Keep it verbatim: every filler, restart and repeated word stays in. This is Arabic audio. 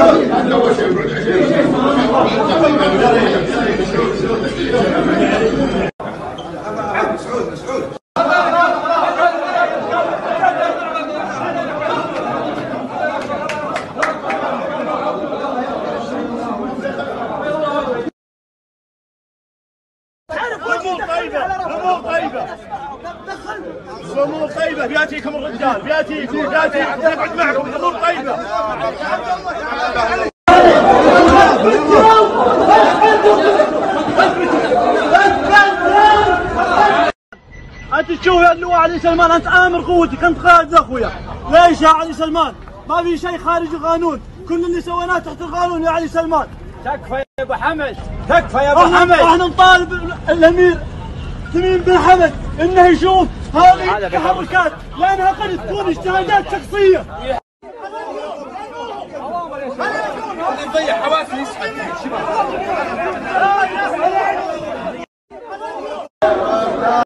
الأمور طيبة، بياتيكم الرجال، بياتيكم بياتيكم نقعد معكم، الأمور طيبة. أنت تشوف يا اللواء علي سلمان، أنت آمر قوتك، أنت قائد أخويا. ليش يا علي سلمان؟ ما في شيء خارج القانون، كل اللي سويناه تحت القانون يا علي سلمان. تكفى يا أبو حمد، تكفى يا أبو حمد. احنا نطالب الأمير تميم بن حمد انه يشوف هذه التحركات لانها قد تكون اجتهادات شخصيه. اللي يضيع حواسه يسحب.